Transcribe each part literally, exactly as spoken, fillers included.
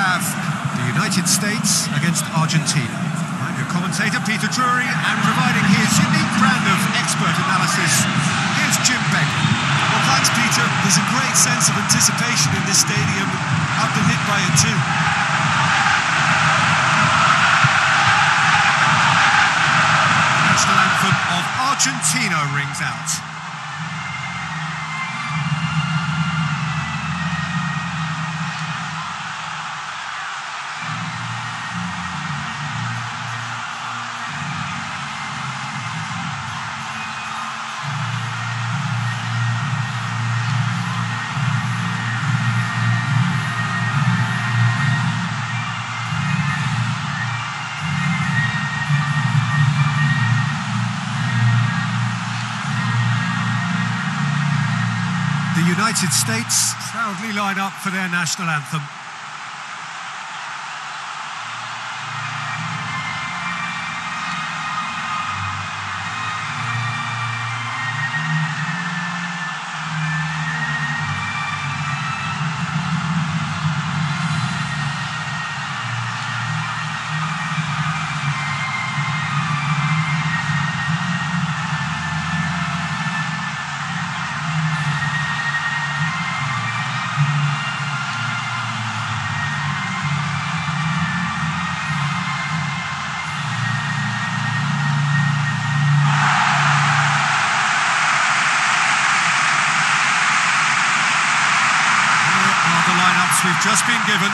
have the United States against Argentina. I'm your commentator, Peter Drury, and providing his unique brand of expert analysis, here's Jim Beglin. Well, thanks, Peter. There's a great sense of anticipation in this stadium. I've been hit by it too. The national anthem of Argentina rings out. The United States proudly line up for their national anthem. We've just been given.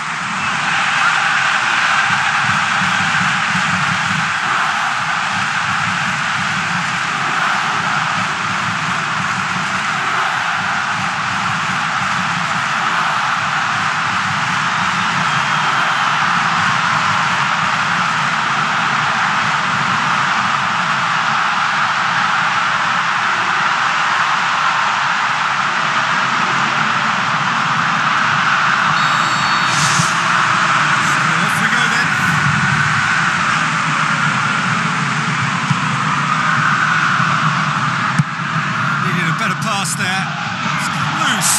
Pass there. It's loose.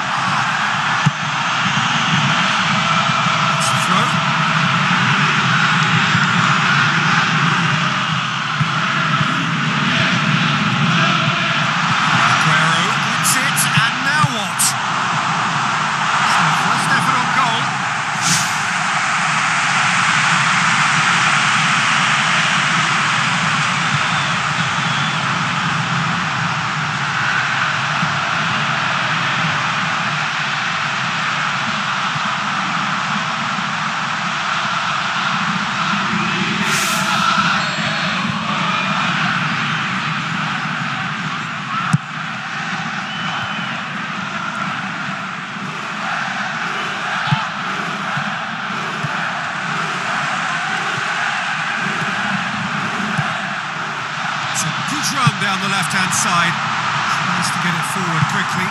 That's the throw. Aguero wins it, and now what? So first effort on goal. Run down the left-hand side, tries to get it forward quickly.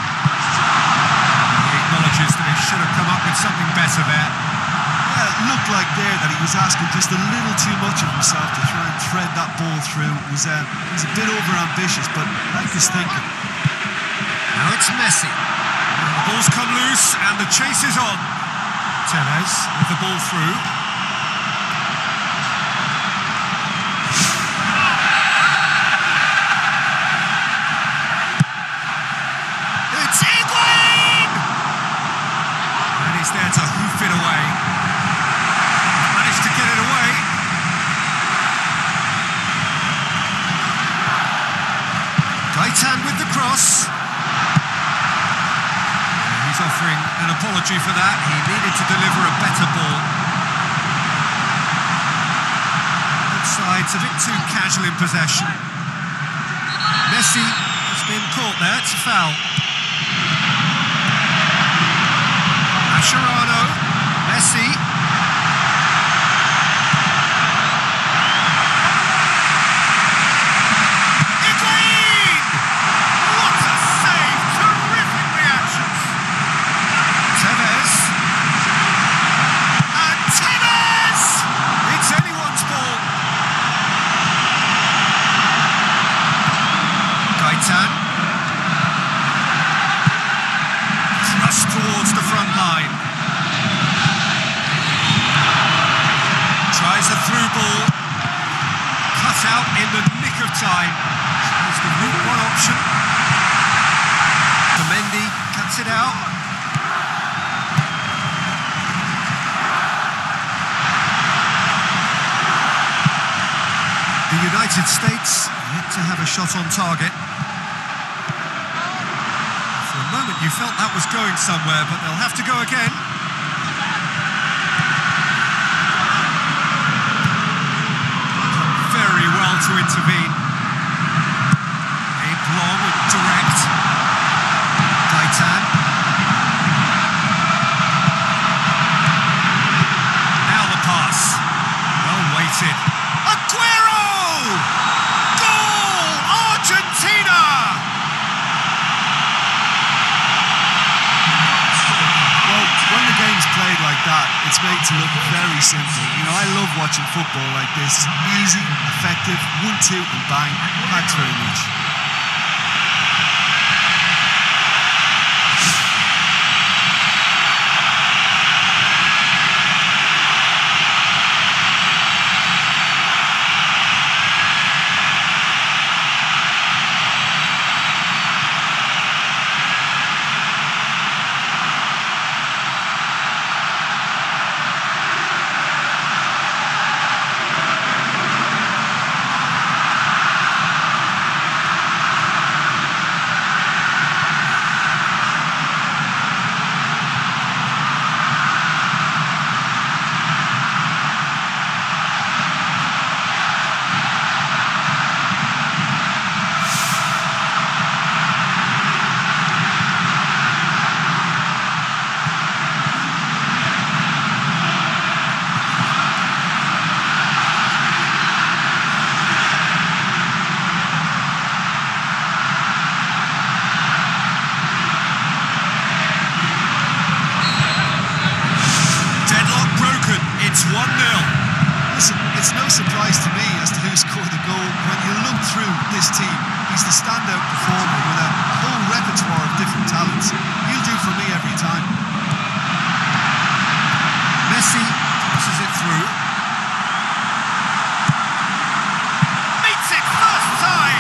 He acknowledges that he should have come up with something better there. Yeah, it looked like there that he was asking just a little too much of himself to try and thread that ball through. It was, uh, it was a bit over-ambitious, but I like his thinking. Now it's Messi. And the ball's come loose, and the chase is on. Tevez with the ball through. There to hoof it away. Managed to get it away. Gaitan with the cross. He's offering an apology for that. He needed to deliver a better ball. Both sides a bit too casual in possession. Messi has been caught there. It's a foul. Mascherano, Messi. Higuain! What a save! Terrific reactions. Tevez. And Tevez! It's anyone's ball. Gaitan. Thrust towards the front line. out in the nick of time. There's the route one option. Mendy cuts it out. The United States yet to have a shot on target. For a moment you felt that was going somewhere, but they'll have to go again. Very well to intervene. Aimed long and direct. Gaetan. Now the pass. Well weighted. Aguero! Goal! Argentina! Well, when the game's played like that, it's made to look very simple. You know, I love watching football like this. Easy, effective, one, two, and bang. Thanks very much. one nil. Listen, it's no surprise to me as to who scored the goal. When you look through this team, he's the standout performer with a whole repertoire of different talents. He'll do for me every time. Messi passes it through. Meets it first time.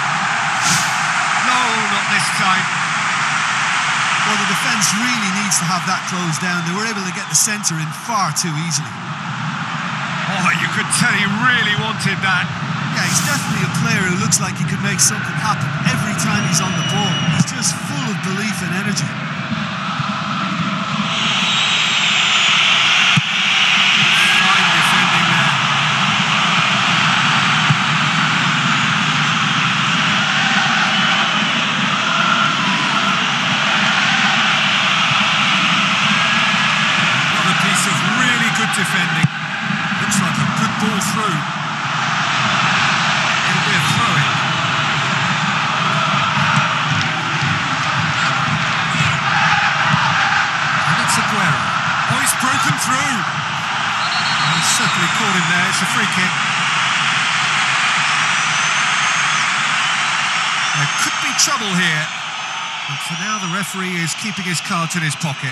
No, not this time. Well, the defence really needs to have that closed down. They were able to get the centre in far too easily. Oh, you could tell he really wanted that. Yeah, he's definitely a player who looks like he could make something happen every time he's on the ball. He's just full of belief and energy. Fine defending there. What a piece of really good defending. Looks like a good ball through. It'll be a throw-in. And it's Aguero. Oh, he's broken through. Oh, he's certainly caught him there. It's a free kick. There could be trouble here. But for now, the referee is keeping his cards in his pocket.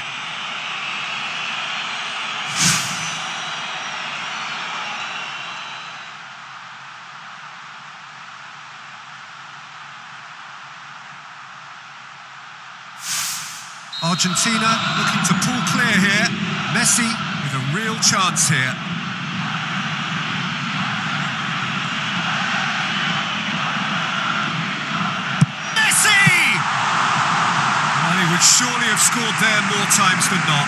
Argentina looking to pull clear here. Messi with a real chance here. Messi! Well, he would surely have scored there more times than not.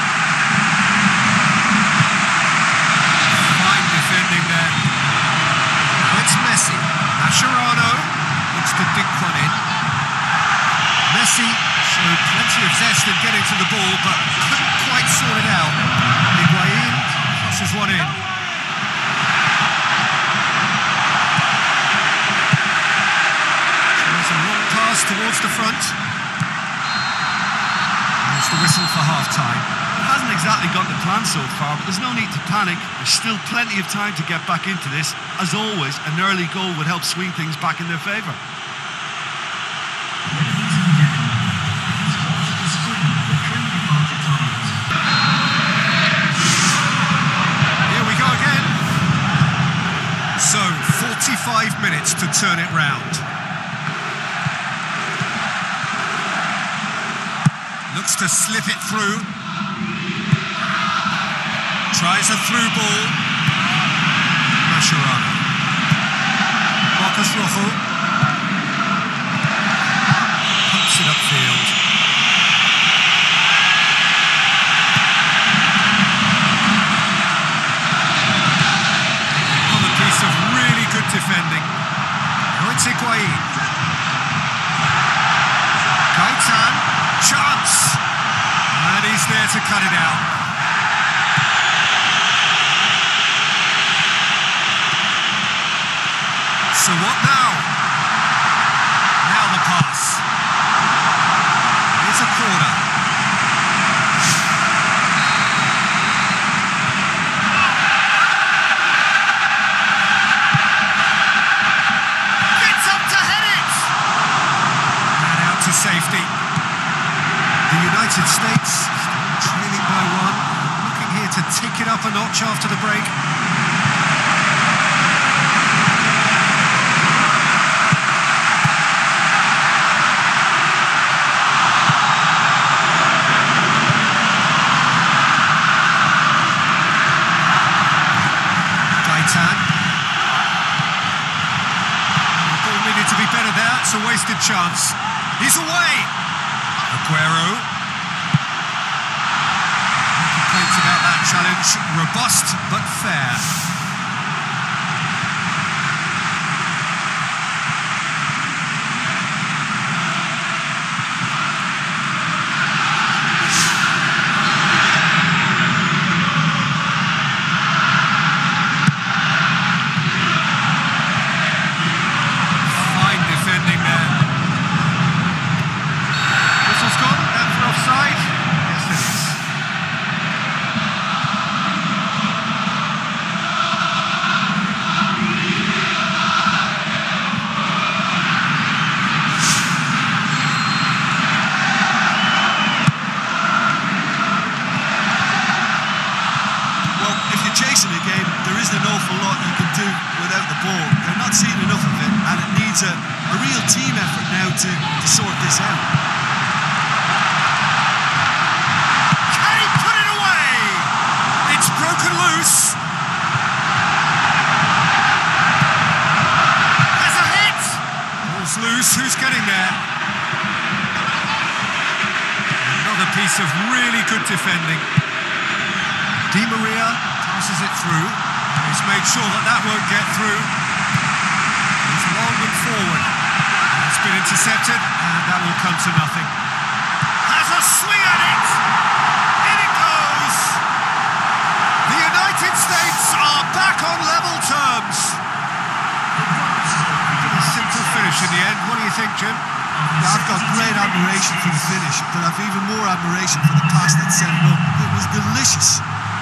Fine defending there. Now it's Messi. Mascherano looks to dink one in. Messi showed plenty of zest in getting to the ball, but couldn't quite sort it out. Higuain crosses one in. There's a long pass towards the front. There's the whistle for half-time. It hasn't exactly got the plan so far, but there's no need to panic. There's still plenty of time to get back into this. As always, an early goal would help swing things back in their favour. five minutes to turn it round. Looks to slip it through. Tries a through ball. Mascherano. Marcos Rojo. Pumps it upfield. Another piece of really good defending. Moitse Higuain. Gaetan. Chance. And he's there to cut it out. So what now? Now the pass. It's a corner. Gets up to head it! And out to safety. The United States still trailing by one. Looking here to tick it up a notch after the break. To be better there, it's a wasted chance. He's away! Aguero. No complaints about that challenge. Robust, but fair. Chasing a game, there isn't an awful lot you can do without the ball. They're not seeing enough of it, and it needs a, a real team effort now to, to sort this out. Can he put it away? It's broken loose. There's a hit. Ball's loose. Who's getting there? Another piece of really good defending. Di Maria passes it through. He's made sure that that won't get through. He's long and forward. It's been intercepted, and that will come to nothing. Has a swing at it! In it goes! The United States are back on level terms. A simple finish in the end. What do you think, Jim? Yeah, I've got great admiration for the finish, but I've even more admiration for the pass that set it up. It was delicious.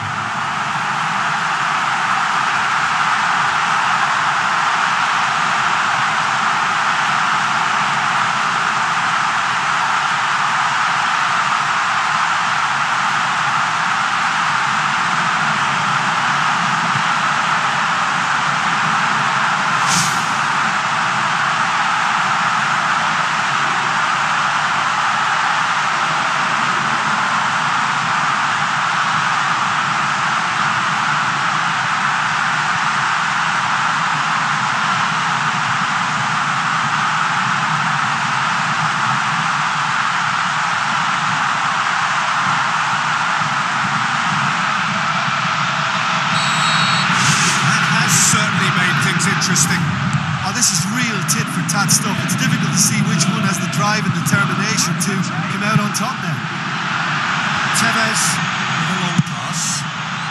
Interesting. Oh, this is real tit-for-tat stuff. It's difficult to see which one has the drive and determination to come out on top now. Tevez with a long pass.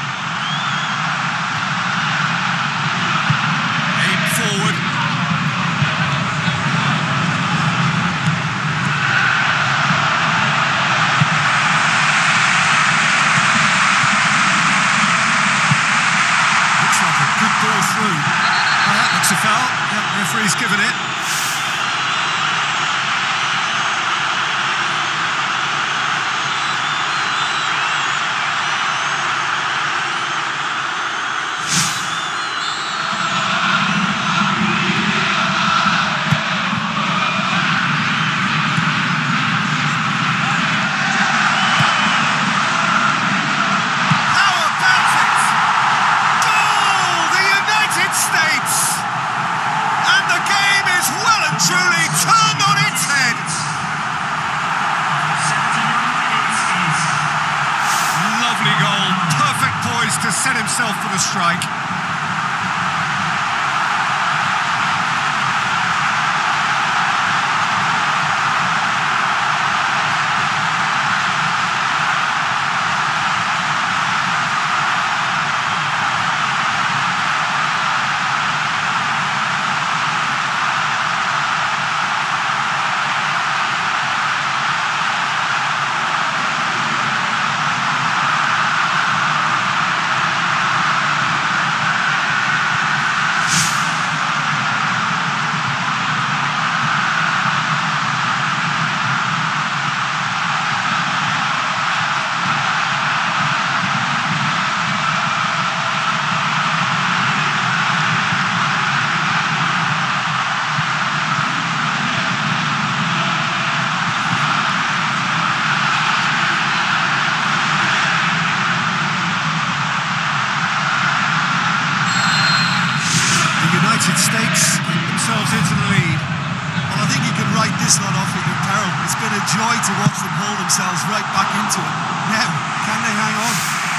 Aim forward. Looks like a good ball through. Oh, that looks a foul. Yep, referee's given it. the strike. United States get themselves into the lead. Well, I think you can write this lot off with your peril. It's been a joy to watch them hold themselves right back into it. Now, can they hang on?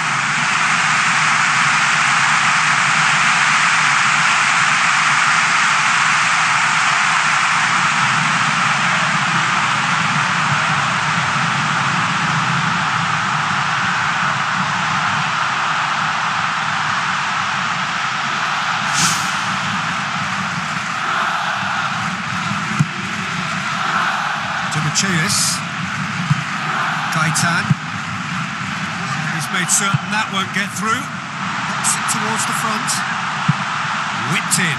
Chase, Gaitan, he's made certain that won't get through, pops it towards the front, whipped in,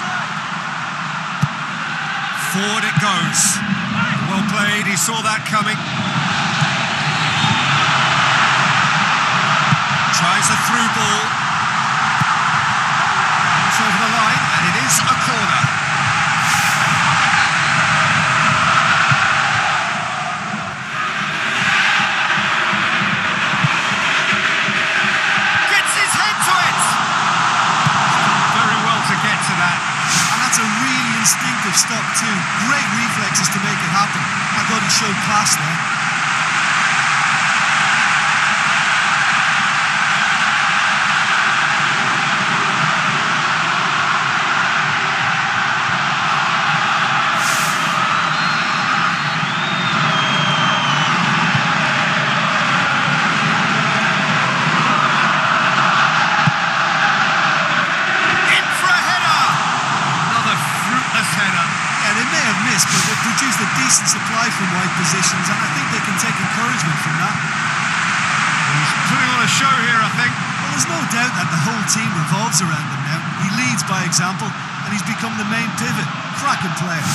forward it goes, well played, he saw that coming, tries a through ball, goes over the line, and it is a corner. Instinctive stop too. Great reflexes to make it happen. I thought he showed class there. But they've produced a decent supply from wide positions, and I think they can take encouragement from that. He's putting on a show here, I think. Well, there's no doubt that the whole team revolves around him now. He leads by example, and he's become the main pivot. Cracking player.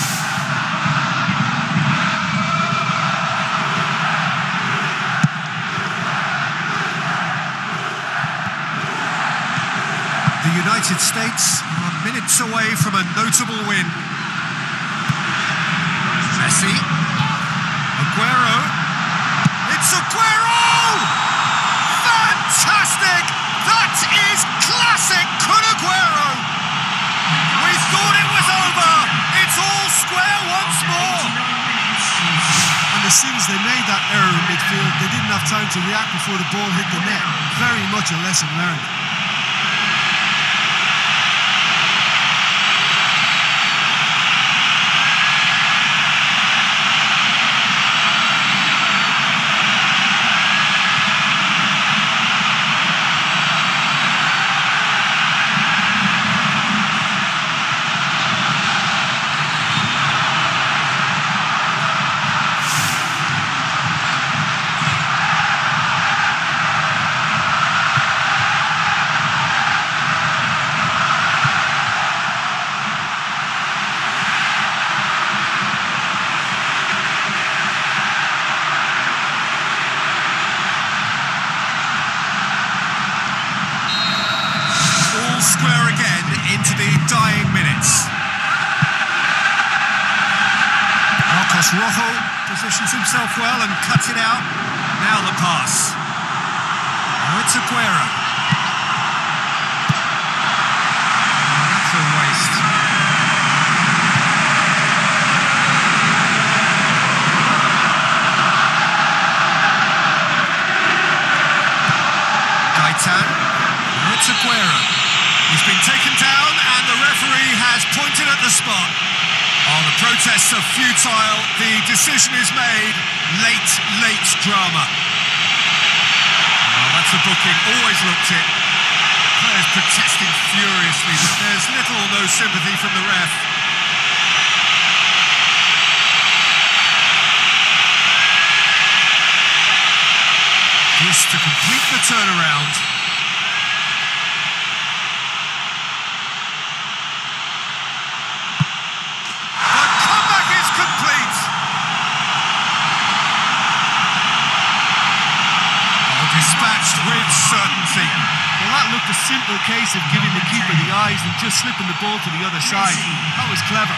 The United States are minutes away from a notable win. Messi, Aguero, it's Aguero! Fantastic! That is classic Kun Aguero! We thought it was over, it's all square once more! And as soon as they made that error in midfield, they didn't have time to react before the ball hit the net. Very much a lesson learned. Square again into the dying minutes. Marcos Rojo positions himself well and cuts it out. Now the pass. Now it's Aguero. Oh, that's a waste. Gaitan. It's Aguero. He's been taken down and the referee has pointed at the spot. Oh, the protests are futile. The decision is made. Late, late drama. Well, that's a booking. Always looked it. Players protesting furiously, but there's little or no sympathy from the ref. This to complete the turnaround. The comeback is complete. Oh, dispatched with certainty. Well, that looked a simple case of giving the keeper the eyes and just slipping the ball to the other side. That was clever.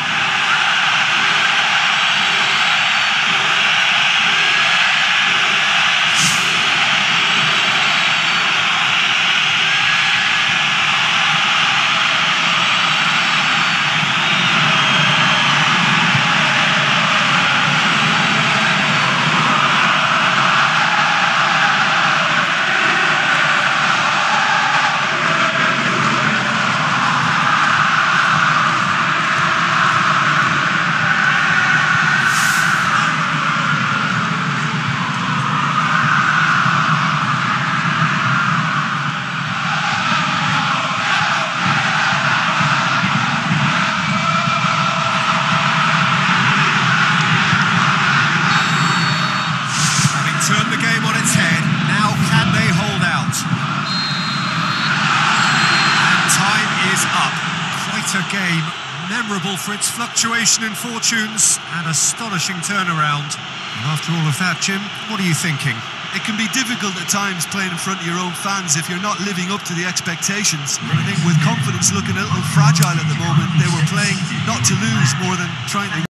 Turned the game on its head. Now can they hold out? And time is up. Quite a game, memorable for its fluctuation in fortunes and astonishing turnaround. And after all of that, Jim, what are you thinking? It can be difficult at times playing in front of your own fans if you're not living up to the expectations. But I think with confidence looking a little fragile at the moment, they were playing not to lose more than trying to